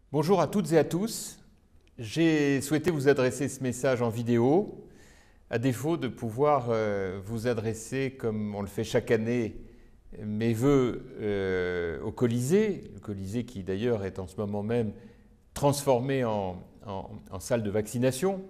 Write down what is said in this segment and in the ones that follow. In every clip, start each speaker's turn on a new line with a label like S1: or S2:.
S1: Bonjour à toutes et à tous. J'ai souhaité vous adresser ce message en vidéo, à défaut de pouvoir vous adresser, comme on le fait chaque année, mes vœux au Colisée, le Colisée qui d'ailleurs est en ce moment même transformé en salle de vaccination.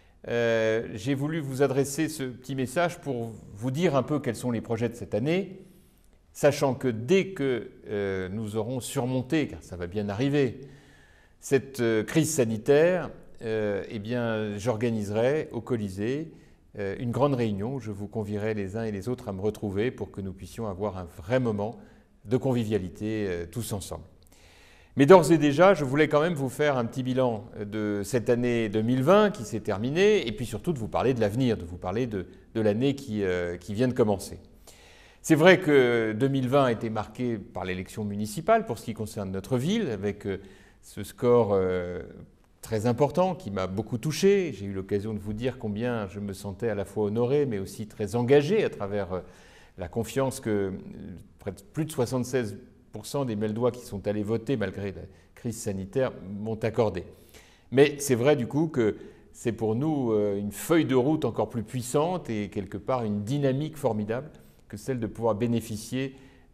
S1: J'ai voulu vous adresser ce petit message pour vous dire un peu quels sont les projets de cette année, sachant que dès que nous aurons surmonté, car ça va bien arriver, cette crise sanitaire, eh bien, j'organiserai au Colisée une grande réunion où je vous convierai les uns et les autres à me retrouver pour que nous puissions avoir un vrai moment de convivialité tous ensemble. Mais d'ores et déjà, je voulais quand même vous faire un petit bilan de cette année 2020 qui s'est terminée et puis surtout de vous parler de l'avenir, de vous parler de l'année qui vient de commencer. C'est vrai que 2020 a été marqué par l'élection municipale pour ce qui concerne notre ville, avec ce score très important qui m'a beaucoup touché. J'ai eu l'occasion de vous dire combien je me sentais à la fois honoré mais aussi très engagé à travers la confiance que plus de 76% des Meldois qui sont allés voter malgré la crise sanitaire m'ont accordé. Mais c'est vrai du coup que c'est pour nous une feuille de route encore plus puissante et quelque part une dynamique formidable que celle de pouvoir bénéficier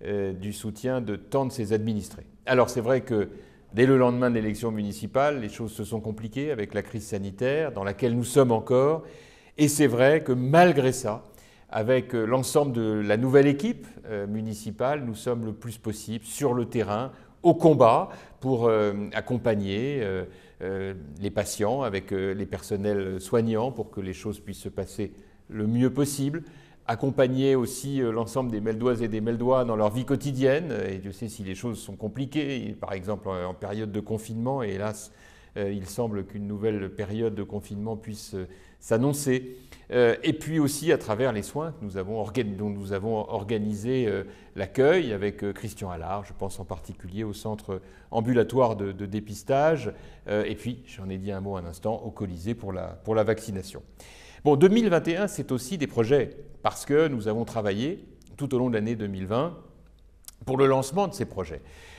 S1: du soutien de tant de ses administrés. Alors c'est vrai que dès le lendemain de l'élection municipale, les choses se sont compliquées avec la crise sanitaire dans laquelle nous sommes encore. Et c'est vrai que malgré ça, avec l'ensemble de la nouvelle équipe municipale, nous sommes le plus possible sur le terrain, au combat, pour accompagner les patients avec les personnels soignants pour que les choses puissent se passer le mieux possible. Accompagner aussi l'ensemble des Meldoises et des Meldois dans leur vie quotidienne. Et Dieu sait si les choses sont compliquées, par exemple en période de confinement, et hélas, il semble qu'une nouvelle période de confinement puisse s'annoncer. Et puis aussi à travers les soins que dont nous avons organisé l'accueil avec Christian Allard, je pense en particulier au centre ambulatoire de dépistage, et puis, j'en ai dit un mot un instant, au Colisée pour la vaccination. Bon, 2021, c'est aussi des projets, parce que nous avons travaillé tout au long de l'année 2020 pour le lancement de ces projets.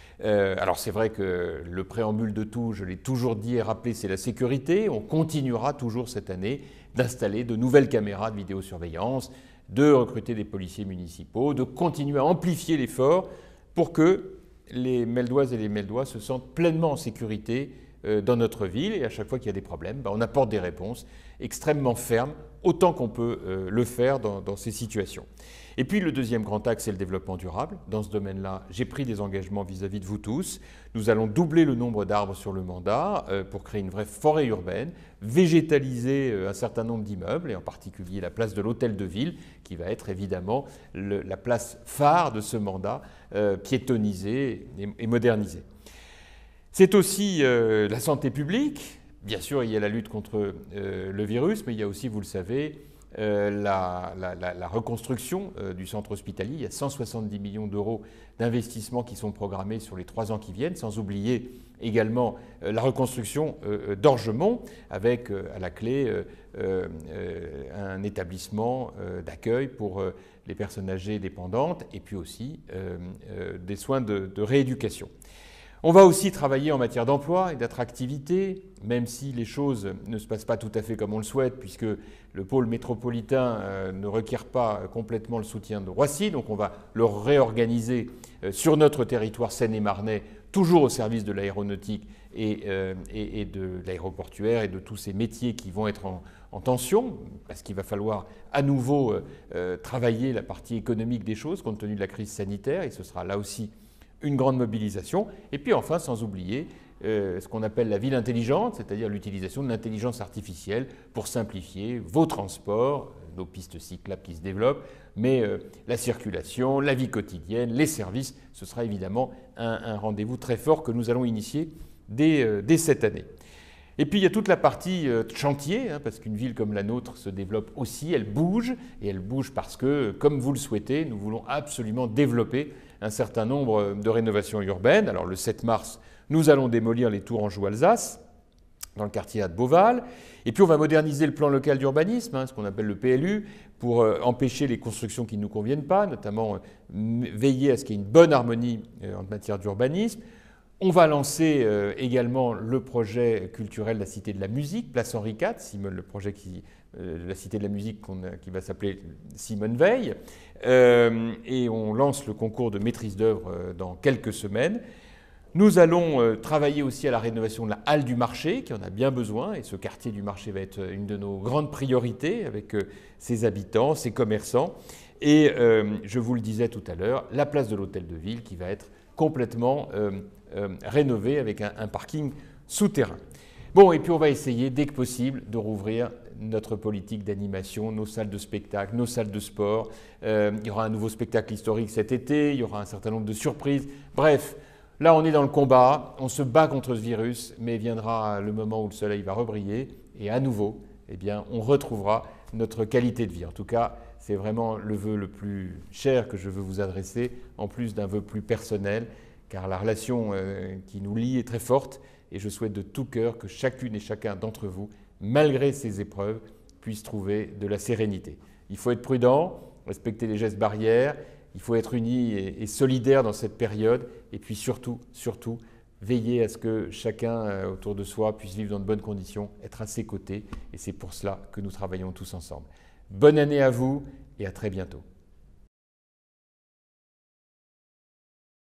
S1: Alors c'est vrai que le préambule de tout, je l'ai toujours dit et rappelé, c'est la sécurité. On continuera toujours cette année d'installer de nouvelles caméras de vidéosurveillance, de recruter des policiers municipaux, de continuer à amplifier l'effort pour que les Meldoises et les Meldois se sentent pleinement en sécurité dans notre ville, et à chaque fois qu'il y a des problèmes, on apporte des réponses extrêmement fermes, autant qu'on peut le faire dans ces situations. Et puis le deuxième grand axe, c'est le développement durable. Dans ce domaine-là, j'ai pris des engagements vis-à-vis de vous tous. Nous allons doubler le nombre d'arbres sur le mandat pour créer une vraie forêt urbaine, végétaliser un certain nombre d'immeubles, et en particulier la place de l'hôtel de ville, qui va être évidemment la place phare de ce mandat, piétonnisée et modernisée. C'est aussi la santé publique. Bien sûr, il y a la lutte contre le virus, mais il y a aussi, vous le savez, la reconstruction du centre hospitalier. Il y a 170 millions d'euros d'investissements qui sont programmés sur les 3 ans qui viennent, sans oublier également la reconstruction d'Orgemont, avec à la clé un établissement d'accueil pour les personnes âgées dépendantes, et puis aussi des soins de rééducation. On va aussi travailler en matière d'emploi et d'attractivité, même si les choses ne se passent pas tout à fait comme on le souhaite, puisque le pôle métropolitain ne requiert pas complètement le soutien de Roissy, donc on va le réorganiser sur notre territoire seine-et-marnais, toujours au service de l'aéronautique et de l'aéroportuaire et de tous ces métiers qui vont être en tension, parce qu'il va falloir à nouveau travailler la partie économique des choses compte tenu de la crise sanitaire, et ce sera là aussi une grande mobilisation. Et puis enfin, sans oublier ce qu'on appelle la ville intelligente, c'est-à-dire l'utilisation de l'intelligence artificielle pour simplifier vos transports, nos pistes cyclables qui se développent, mais la circulation, la vie quotidienne, les services, ce sera évidemment un rendez-vous très fort que nous allons initier dès cette année. Et puis il y a toute la partie chantier, parce qu'une ville comme la nôtre se développe aussi, elle bouge, et elle bouge parce que, comme vous le souhaitez, nous voulons absolument développer un certain nombre de rénovations urbaines. Alors le 7 mars, nous allons démolir les tours Anjou-Alsace, dans le quartier de Beauval, et puis on va moderniser le plan local d'urbanisme, ce qu'on appelle le PLU, pour empêcher les constructions qui ne nous conviennent pas, notamment veiller à ce qu'il y ait une bonne harmonie en matière d'urbanisme. On va lancer également le projet culturel de la Cité de la Musique, place Henri IV, le projet de la Cité de la Musique qui va s'appeler Simone Veil. Et on lance le concours de maîtrise d'œuvre dans quelques semaines. Nous allons travailler aussi à la rénovation de la halle du marché, qui en a bien besoin, et ce quartier du marché va être une de nos grandes priorités avec ses habitants, ses commerçants. Et je vous le disais tout à l'heure, la place de l'Hôtel de Ville qui va être complètement rénovée avec un parking souterrain. Bon, et puis on va essayer dès que possible de rouvrir notre politique d'animation, nos salles de spectacle, nos salles de sport. Il y aura un nouveau spectacle historique cet été, il y aura un certain nombre de surprises. Bref, là on est dans le combat, on se bat contre ce virus, mais viendra le moment où le soleil va rebriller et à nouveau, eh bien, on retrouvera notre qualité de vie. En tout cas, c'est vraiment le vœu le plus cher que je veux vous adresser, en plus d'un vœu plus personnel, car la relation qui nous lie est très forte et je souhaite de tout cœur que chacune et chacun d'entre vous, malgré ces épreuves, puisse trouver de la sérénité. Il faut être prudent, respecter les gestes barrières, il faut être unis et solidaires dans cette période et puis surtout, veiller à ce que chacun autour de soi puisse vivre dans de bonnes conditions, être à ses côtés et c'est pour cela que nous travaillons tous ensemble. Bonne année à vous et à très bientôt.